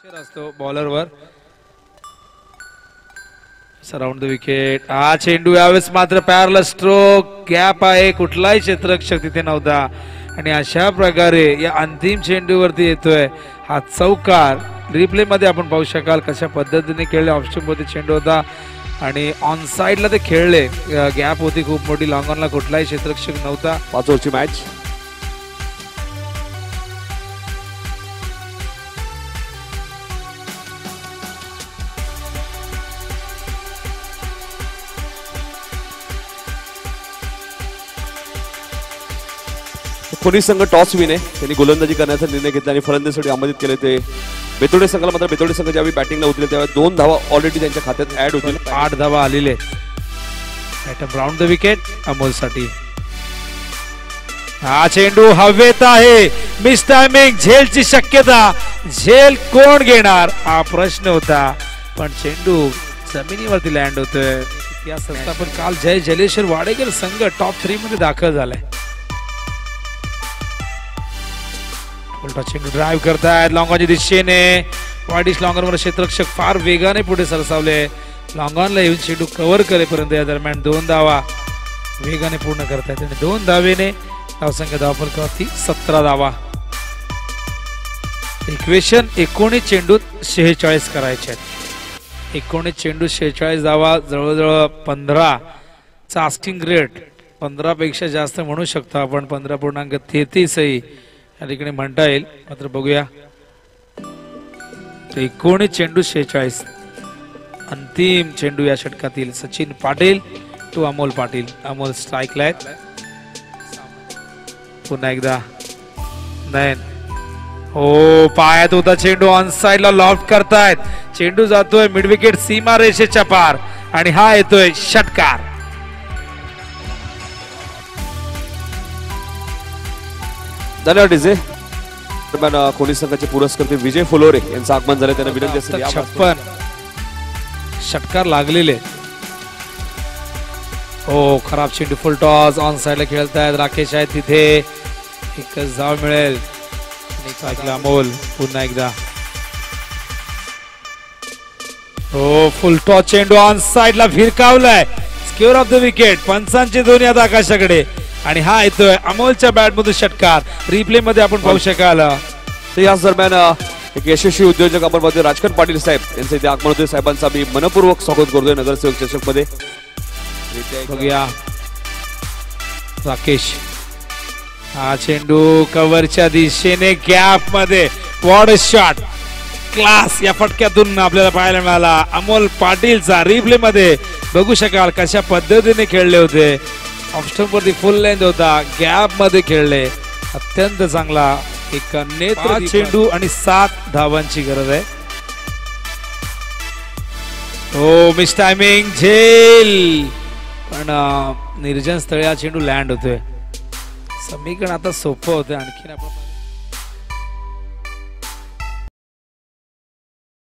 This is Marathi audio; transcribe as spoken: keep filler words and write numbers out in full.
प्रेशर असतो बॉलरवर. Surround the wicket. हा चेंडू यावेळेस मात्र पॅरल स्ट्रोक गॅप आहे, कुठलाही क्षेत्ररक्षक तिथे नव्हता आणि अशा प्रकारे या अंतिम चेंडूवरती येतोय हा चौकार. रिप्ले मध्ये आपण पाहू शकाल कशा पद्धतीने खेळले. ऑप्शन मध्ये चेंडू होता आणि ऑन साइडला ते खेळले. गॅप होती खूप मोठी. लॉंग ऑनला कुठलाही क्षेत्ररक्षक नव्हता. पाच ओव्हरची मॅच. कोणी संघ टॉस विन आहे, त्यांनी गोलंदाजी करण्याचा निर्णय घेतला आणि फलंदाजीसाठी आमंत्रित केले. ते बेतोडे संघाला मात्र बेतोडे संघ ज्यावेळी बॅटिंगला उतरले त्यावेळी दोन धावा ऑलरेडी त्यांच्या खात्यात ऍड होतील. आठ धावा आलेले. राऊंड द विकेट अमोलसाठी. हा चेंडू हवेत आहे. Miss timing. झेलची शक्यता. झेल कोण घेणार हा प्रश्न होता, पण चेंडू जमिनीवरती लँड होतोय. इतिहास असता पण काल जय जलेश्वर वाडेकर संघ टॉप थ्री मध्ये दाखल झालाय. उलटा चेंडू ड्राइव्ह करतायत लॉंगॉनच्या दिशेने. वाईडिश लॉंगॉनवर क्षेत्ररक्षक फार वेगाने पुढे सरसावले. लॉंगॉनला येऊन चेंडू कव्हर करेपर्यंत या दरम्यान दोन धावा वेगाने पूर्ण करतायत आणि दोन धावेने धावसंख्या धावफलकावरती सतरा धावा. इक्वेशन एकोणीस चेंडूत शेहेचाळीस करायचे आहेत. एकोणीस चेंडू शेहेचाळीस धावा, जवळजवळ पंधरा चा आस्किंग रेट. पंधरा पेक्षा जास्त म्हणू शकतो आपण. पंधरा पूर्णांक तेहतीसही या ठिकाणी म्हणता येईल. मात्र बघूया. एकोणीस चेंडू शेहेचाळीस. अंतिम चेंडू या षटकातील. सचिन पाटील टू अमोल पाटील. अमोल स्ट्राईकला आहेत. पुन्हा एकदा नयन. हो पायात होता चेंडू. ऑन साइडला लॉफ्ट करतायत. चेंडू जातोय मिड विकेट सीमा रेषेच्या पार आणि हा येतोय षटकार. धन्यवाद डीजे. दरम्यान कोणी संघाचे पुरस्कर्ते विजय फुलोरे यांचं आगमन झालं. त्यांना विनंती असेल छप्पन षटकार लागलेले. हो खराब चेंडू. फुल टॉस. ऑन साइडला खेळतायत. राकेश आहेत तिथे. एकच धाव मिळेल. अमोल पुन्हा एकदा. हो फुल टॉस चेंडू ऑन साइडला भिरकावलाय. Square off the wicket. पंचांचे दोन्ही आता आकाशाकडे आणि हा येतोय अमोलच्या बॅट मधून षटकार. रिप्ले मध्ये आपण पाहू शकाल. याच दरम्यान एक यशस्वी उद्योजक आपण पाहतोय राजकांत पाटील साहेब यांचं इथे आगमन होतोय. साहेबांचा मी मनपूर्वक स्वागत करतोय नगरसेवक चषक मध्ये. बघूया राकेश. हा चेंडू कव्हरच्या दिशेने गॅप मध्ये. Ward shot. क्लास या फटक्यातून आपल्याला पाहायला मिळाला. अमोल पाटीलचा रिप्ले मध्ये बघू शकाल कशा पद्धतीने खेळले होते. ऑफस्टंप वरती फुल लेंथ होता. गॅप मध्ये खेळले. अत्यंत चांगला एक नेत्र चेंडू आणि सात धावांची गरज आहे. हो मिस टायमिंग. झेल पण निर्जन स्थळी हा चेंडू लँड होतोय. समीकरण आता सोपं होतं. आणखीन आपण